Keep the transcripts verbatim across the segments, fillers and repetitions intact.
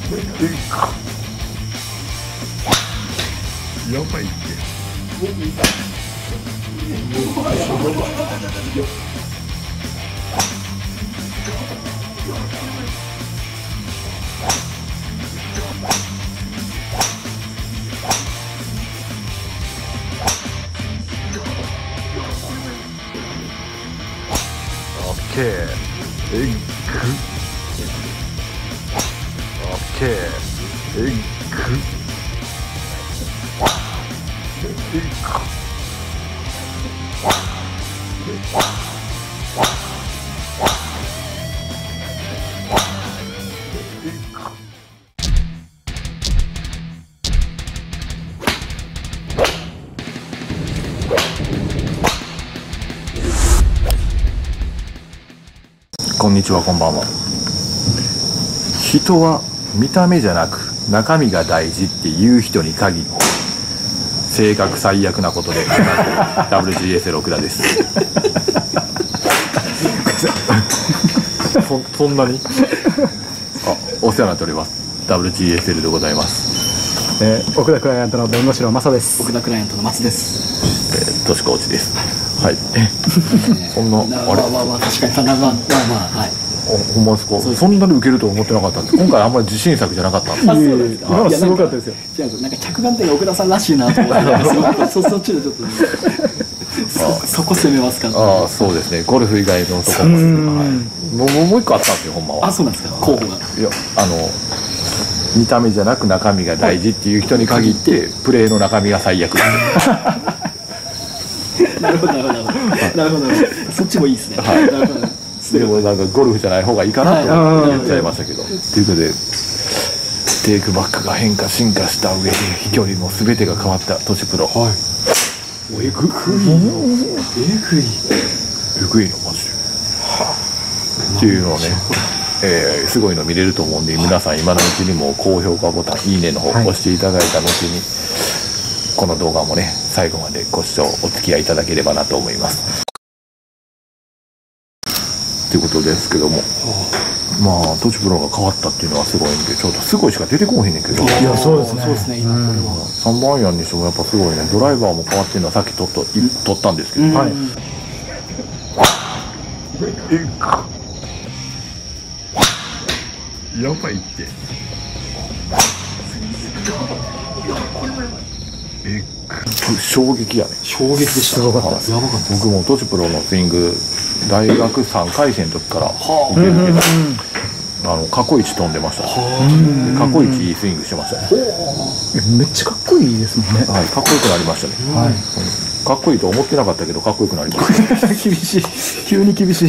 やばいって。オッケー。えいく。オッケー。えいく。えいく。こんにちは、こんばんは。人は見た目じゃなく中身が大事っていう人に限って性格最悪なことでダブリュージーエスエル 奥田です。そ, そんなにあお世話になっております ダブリュージーエスエル でございます。 えー、奥田クライアントの弁護士のマサです。 奥田クライアントの松です。 えー、としこうちです。はい。そんなあれ、 まあまあまあ確かにまあまあまあはい。 ほんまですか。そんなに受けると思ってなかったんで、今回あんまり自信作じゃなかったんです。 あ、そうですか。 今のすごかったですよ。 違うんですよ。なんか着眼点が奥田さんらしいなと思って、そそっちでちょっとそそこ攻めますか。 ああ、そうですね。ゴルフ以外のところも、はい、もうもう一個あったんですよ、ほんまは。 あ、そうなんですか。候補が。 いや、あの見た目じゃなく中身が大事っていう人に限ってプレーの中身が最悪。 なるほどなるほどなるほど。そっちもいいですね。はい。なるほど。 でもなんかゴルフじゃない方がいいかなと言っちゃいましたけど。ということでテイクバックが変化進化した上で飛距離も全てが変わったトシプロ。はい。えぐい。えぐい。えぐいのマジで。っていうのをね、えー、すごいの見れると思うんで、皆さん今のうちにも高評価ボタンいいねの方押していただいた後に、この動画もね最後までご視聴お付き合いいただければなと思います。ということですけども、まあトシプロが変わったっていうのはすごいんで、ちょっとすごいしか出てこへんねんけど。 いや、そうですね。 そうですね。今これはさんばんアイアンにしてもやっぱすごいね。ドライバーも変わってるのはさっき取っと取ったんですけど、はい。やばいって。え衝撃やね。 衝撃でした。 すごかったです。 やばかった。 僕もトシプロのスイング大学さんかい生の時から受けるけど、あの過去一飛んでました。過去一いいスイングしてましたね。 めっちゃかっこいいですもんね。 はい、かっこよくなりましたね。はい。かっこいいと思ってなかったけどかっこよくなりました。 厳しい。急に厳しい。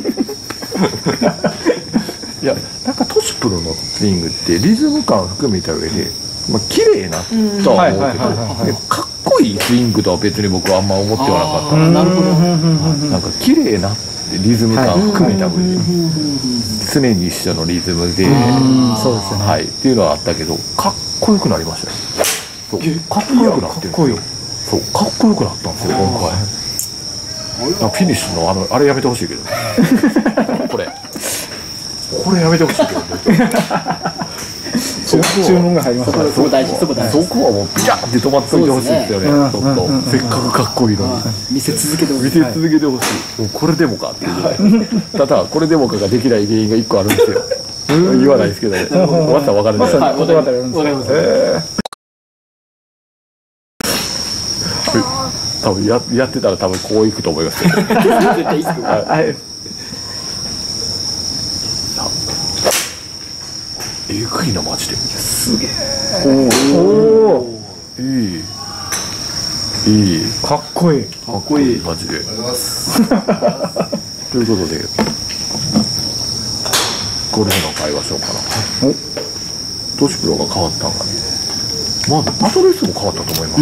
いや、なんかトシプロのスイングってリズム感含めた上で、まあ綺麗なとは思うけど、でもかっこいいスイングとは別に僕はあんま思ってはなかった。 なるほど。 なんか綺麗なってリズム感含めた上で、常に一緒のリズムで、 そうですよね。 はい、っていうのはあったけど、かっこよくなりましたよ。そう、かっこよくなってる。そう、かっこよくなったんですよ今回。フィニッシュのあのあれやめてほしいけど、これこれやめてほしいけど。 注文が入りました。 そこ大事、そこ大事。 そこはもうビャッて止まっておいてほしいですよね。ちょっとせっかくかっこいいのに見せ続けてほしい。 見せ続けてほしい。もうこれでもかっていう。ただこれでもかができない原因が一個あるんですよ。言わないですけどね。終わったら分かるんじゃないですか。 わかります。 多分 や, やってたら多分こういくと思いますよ。絶対いいっすよ。はい。えぐいなマジで。 すげえ。 おお。いい。いい。 かっこいい。 かっこいいマジで。ということでゴルフの会話しようかな。トシプロが変わったんがね。まあパドレスも変わったと思います。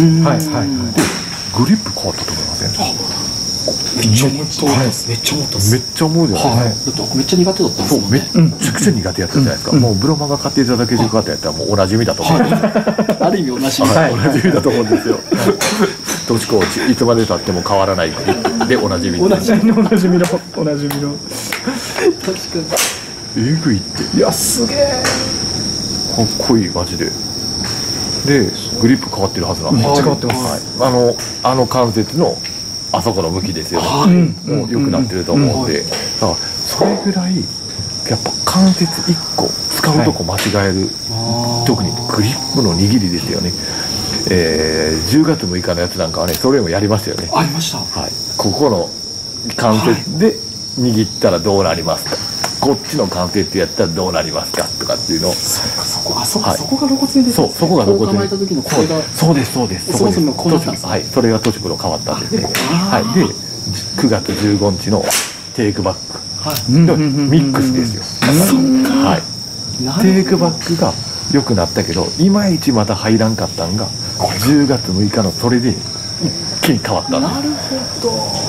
はいはい。でグリップ変わったと思いません？ めっちゃ思ったです。めっちゃ思ったです。 めっちゃ思うじゃないですか。 だってめっちゃ苦手だったんですもんね。 そう、めっちゃくちゃ苦手やったじゃないですか。もうブロマが買っていただける方やったらもうおなじみだと思うんですよ。 ある意味おなじみ。 おなじみだと思うんですよ。トシコーチいつまでたっても変わらないグリップでおなじみ。 おなじみのおなじみのおなじみの。 確かに。 えぐいって。 いやすげえ。 ほかっこいいマジで。でグリップ変わってるはずなんで、 めっちゃ変わってます、 はい、あのあの関節のあそこの向きですよね、 はもう良くなってると思うんで、だからそれぐらいやっぱ関節いっこ使うとこ間違える、 あー特にグリップの握りですよね。えー、じゅうがつむいかのやつなんかはねそれもやりましたよね。 ありました。 はい、ここの関節で握ったらどうなりますか、こっちの関節やったらどうなりますかとかっていうのを、 そうか、そこ、あ、そこ、 はいそこが露骨に出てそうそこがこう露骨に構えた時のこれが。 そうですそうですそもそもこうなったんですねはい、それがトシプロ変わったんですね。 あはい、でくがつじゅうごにちのテイクバックはい。 うんのミックスですよ。 そっか。 はい、 なるほどテイクバックが良くなったけどいまいちまた入らんかったんがじゅうがつむいかのそれで一気に変わったんです。 なるほ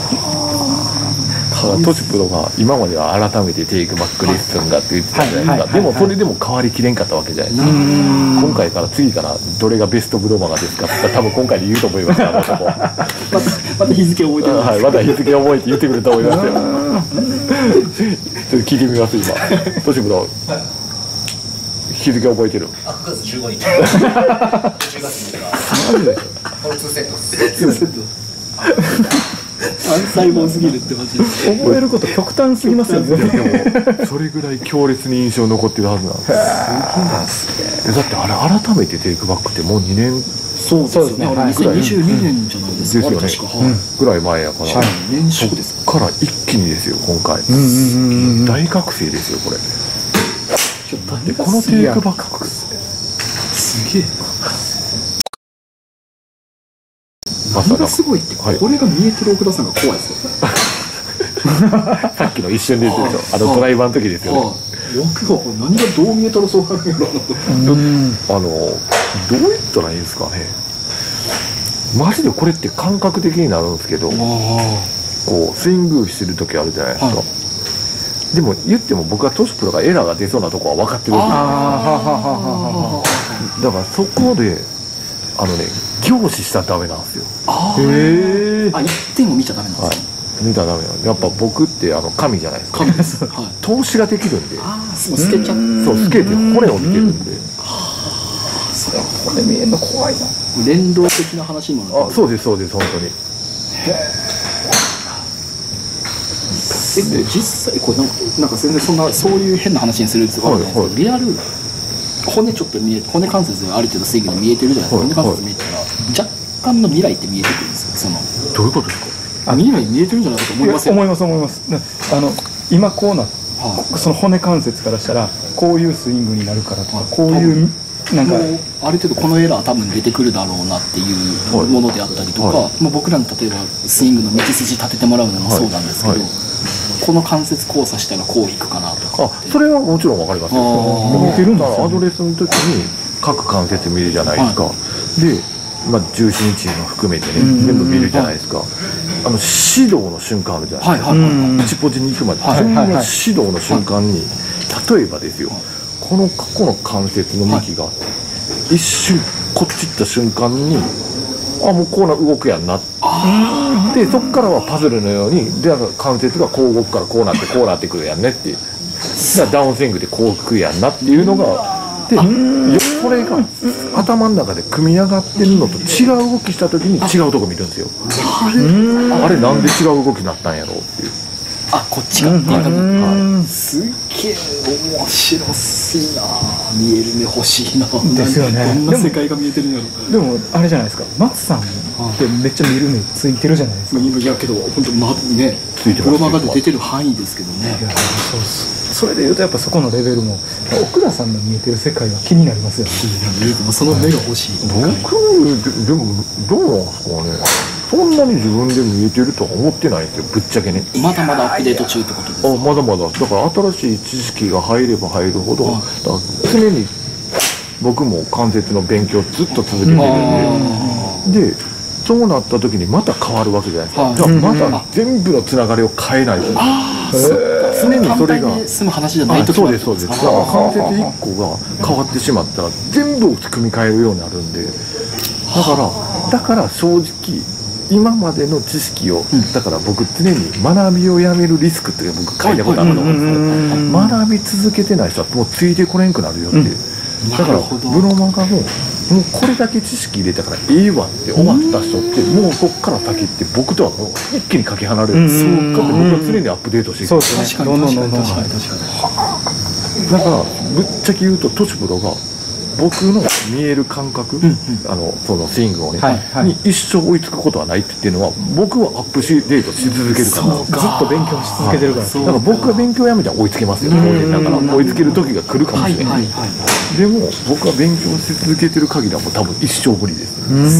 ど。 だからトシプロが今までは改めてテイクバックレッスンだって言ってたじゃないですか。でもそれでも変わりきれんかったわけじゃないですか。今回から次からどれがベストブロマガですかって多分今回で言うと思いますよ、あの男また、また日付を覚えてるんですはい、まだ日付覚えて言ってくると思いますよ。ちょっと聞いてみます今。トシプロ日付覚えてる？ あ、くがつじゅうごにち。じゅうがつむいか。 マジでしょ？ このにセットです。 単細胞すぎるってマジで。 覚えること極端すぎますよね。 でもそれぐらい強烈に印象に残ってるはずなんですよ。だってあれ改めてテイクバックってもうにねんそうですよね。あれにせんにじゅうにねんじゃないですか。 ですよねあれ確か。はい。 ぐらい前やから、 はい。年初ですか。 から一気にですよ今回、 うんうんうん。 大覚醒ですよこれ。 ちょっとでこのテイクバックすげえ。 まさか何がすごいって、 はいこれが見えてる奥田さんが怖いですよ。 さっきの一瞬で言ってたあのドライバーの時ですよね。 はい。僕がこれ何がどう見えたらそうなるんやろうなと。 うんあのどう言ったらいいんですかね。マジでこれって感覚的になるんですけど、こうスイングしてる時あるじゃないですか、 はでも言っても僕はトシプロがエラーが出そうなとこは分かってるわけあーははははですよ。だからそこであのね凝視したらダメなんですよ。 あへえ。 あ、一点を見ちゃダメなんはいですね。 見たらダメなんです。やっぱ僕ってあの神じゃないですか。 神です。はい。 投資ができるんで、 ああ、そう、捨てちゃっそうスケート骨を見てるんで、 それはこれ見えるの怖いな。 連動的な話にもなる。 あそうですそうです本当に。 え、で実際これなんかなんか全然そんなそういう変な話にするんですよ。 はいはいリアル骨ちょっと見え骨関節がある程度スイングで見えてるじゃないですか。 はい骨関節見えたら若干の未来って見えてくるんですよ。そのどういうことですか。 未来見えてるんじゃないかと思いますよ。 思います思います。ねあの今こうなはその骨関節からしたらこういうスイングになるからとかこういうなんかもうある程度このエラー多分出てくるだろうなっていうはいものであったりとか、 はまあ、僕らに例えばスイングの道筋立ててもらうのもそうなんですけど、 はいはいこの関節交差したらこういくかなとかあそれはもちろんわかりますよ。 あー見えてるんですだからアよね。 ドレスの時に各関節見るじゃないですか、で、まあ、重心位置も含めてねうん全部見るじゃないですか、あの指導の瞬間あるじゃないですか、 はいはいはい、 うん内ポジに行くまで、 はいそんな指はいはい導の瞬間に、例えばですよ、この過去の関節の向きが一瞬こっち行った瞬間にあもうこうな動くやんなでそっからはパズルのようにで関節がこう動くからこうなってこうなってくるやんねっていうだからダウンスイングでこうくやんなっていうのがでよそれが頭の中で組み上がってるのと違う動きした時に違うとこ見るんですよ。あれなんで違う動きになったんやろうっていう。 あこっちがっていうか、 うんすっげえ面白すぎな見える目欲しいなですよねどんな世界が見えてるんやろ。 でもあれじゃないですか。松さんってめっちゃ見る目ついてるじゃないですか。 今いやけど本当まねついてますプロマガで出てる範囲ですけどね。 いやそうそうそれでいうとやっぱそこのレベルも奥田さんの見えてる世界は気になりますよね。 いやその目が欲しい。 僕ででもどうなんですかね。そんなに自分で見えてるとは思ってないんですよぶっちゃけね。 まだまだアップデート中ってことですあまだまだだから新しい知識が入れば入るほど、 はいだから常に僕も関節の勉強をずっと続けてるんで、でそうなった時にまた変わるわけじゃないですか、 はいじゃあまた全部のつながりを変えないと、常にそれが単体で済む話じゃないあとそうですそうですだから関節いっこが変わってしまったら全部を組み替えるようになるんでだからだから正直今までの知識を、だから僕常に学びをやめるリスクって僕書いたことあると思うんですけど、学び続けてない人はもうついてこれんくなるよっていう、 だからなるほどブロマガももうこれだけ知識入れたからええわって終わった人ってもうそっから先って僕とはもう一気にかけ離れるんですよ。 うんだって僕は常にアップデートしていくそうですね確かにどんどんどんどん確かに確かに確かにだからぶっちゃけ言うとトチプロが僕の見える感覚、 うんうんあのそのスイングをね、 はいはいに一生追いつくことはないって言ってるのは僕はアップデートし続けるからそうずっと勉強し続けてるから、 そうだから僕が勉強やめたら追いつけますよ当然だから追いつける時が来るかもはいしれな、 はいいはいでも僕は勉強し続けてる限りはもう多分一生無理です、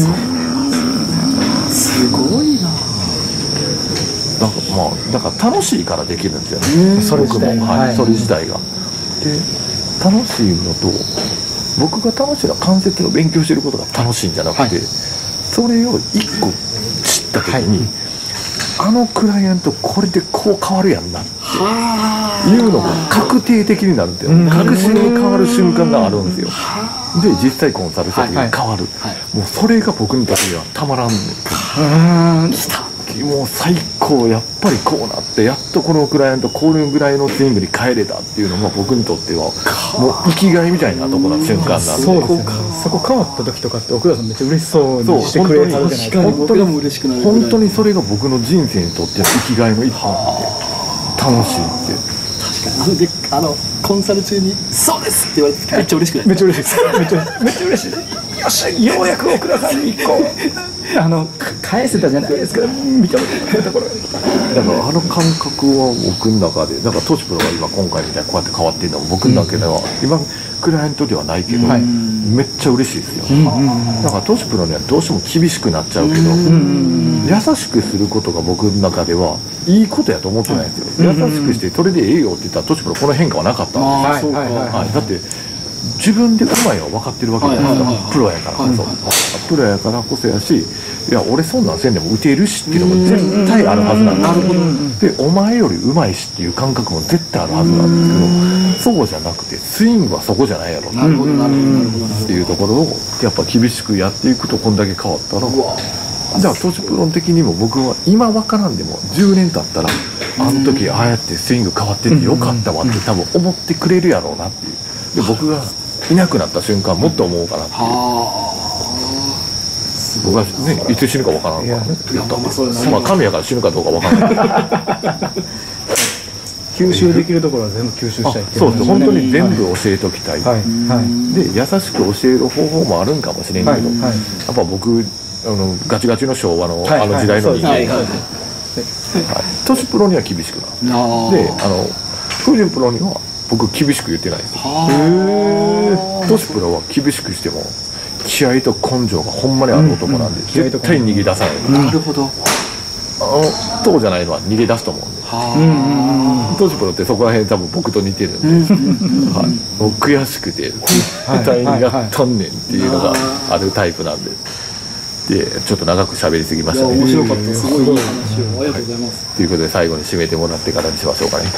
すごいな。 なんかまあだから楽しいからできるんですよね、 それ自体が僕も、はいはいそれ自体がで楽しいのと僕が楽しいのは関節の勉強してることが楽しいんじゃなくて、 はいそれを一個知った時に、あのクライアントこれでこう変わるやんなってはいうのが確定的になるんですよ、 うん確信に変わる瞬間があるんですよ、で実際コンサルした時にはい変わる、 はいもうそれが僕にとってはたまらんねんうん来た。 もう最高やっぱりこうなってやっとこのクライアントこれぐらいのスイングに変えれたっていうのが僕にとってはもう生きがいみたいなところの瞬間なんでそうですよねそこ変わった時とかって奥田さんめっちゃ嬉しそうにしてくれたじゃないですか。 確かに僕らも嬉しくなるぐらい本当にそれが僕の人生にとっての生きがいの一本なんで楽しいって確かにあのであのコンサル中に「そうです!」って言われてめっちゃ嬉しくないめっちゃ嬉しいです。めっちゃめっちゃ嬉しいです。よっしゃ、ようやく奥田さんに一個あのか返せたじゃないですか。認めてくれたところ。 だからあの感覚は僕の中でだからトシプロが今今回みたいにこうやって変わってるのは僕の中では、今クライアントではないけど、 はいめっちゃ嬉しいですよ、だからトシプロにはどうしても厳しくなっちゃうけど、 うん優しくすることが僕の中ではいいことやと思ってないんですよ、優しくしてそれでええよって言ったらトシプロこの変化はなかったんですよ、 ああそうかはいはいはい、だって自分でうまいのは分かってるわけじゃないですか、 はいはいはいはいプロやからこそ、 はいはいプロやからこそやしいや俺そんなんせんでも打てるしっていうのも絶対あるはずなんですよ、でお前よりうまいしっていう感覚も絶対あるはずなんですけど、そうじゃなくてスイングはそこじゃないやろなるほどなるほどなるほどなるほどっていうところをやっぱ厳しくやっていくとこんだけ変わったら、じゃあトシプロ的にも僕は今分からんでもじゅうねん経ったらあの時ああやってスイング変わっててよかったわって多分思ってくれるやろうなっていうで僕がいなくなった瞬間もっと思うかなっていうは僕はねいつ死ぬか分からんからいや言ったんでまあそうだねまあ神やから死ぬかどうか分からない吸収できるところは全部吸収したいっていそうです本当に全はい部教えときたい、 はいはいで優しく教える方法もあるんかもしれんけど、 はいはいやっぱ僕あのガチガチの昭和の、 はいあの時代の人間、 はいはいはいトシプロには厳しくなるいあであの風神プロには僕厳しく言ってないですよはトシプロは厳しくしても気合と根性がほんまにある男なんで、 うんうん気合と根性絶対逃げ出さない、 あなるほどあのそうじゃないのは逃げ出すと思うんではトシプロってそこら辺多分僕と似てるんで、はい、もう悔しくてはい絶対逃がったんねんっていうのがあるタイプなんででちょっと長く喋りすぎまあいやしたね面白かったすごいいい話をありがとうございますということで最後に締めてもらってからにしましょうかね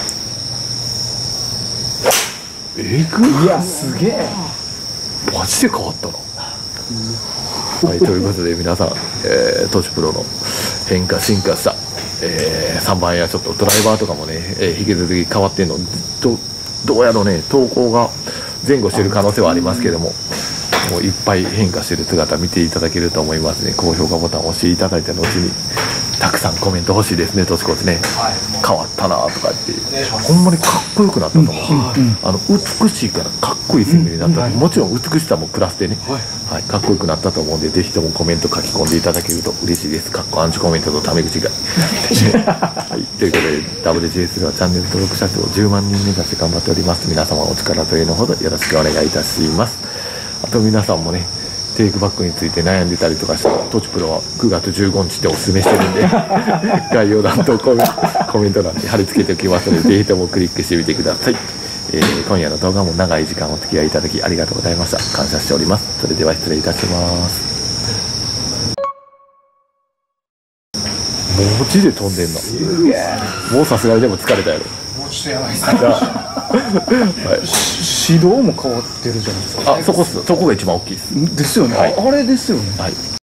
えぐいいやすげえマジで変わったな、はい、ということで皆さん、えー、トシプロの変化進化した、えー、さんばんやちょっとドライバーとかもね、えー引き続き変わってんのどどうやろうね投稿が前後してる可能性はありますけどももういっぱい変化してる姿見ていただけると思いますね高評価ボタンを押していただいた後にたくさんコメント欲しいですねトシコツね、変わったなとかってほんまにかっこよくなったと思う、あの美しいからかっこいいスイングになった、もちろん美しさもプラスでね、はい、かっこよくなったと思うんでぜひともコメント書き込んでいただけると嬉しいですかっこアンチコメントとタメ口がはい、ということで ダブリュージェーエス ではチャンネル登録者数をじゅうまんにん目指して頑張っております皆様お力というのほどよろしくお願いいたしますあと皆さんもねテイクバックについて悩んでたりとかしたらトチプロはくがつじゅうごにちっておすすめしてるんで概要欄とコメコメント欄に貼り付けておきますのでぜひともクリックしてみてください、えー今夜の動画も長い時間お付き合いいただきありがとうございました感謝しておりますそれでは失礼いたします文字で飛んでんのもうさすがにでも疲れたやろもうちょっとやばいっすはい指導も変わってるじゃないですかあそこっすそこが一番大きいですですよね、 はいああれですよねはい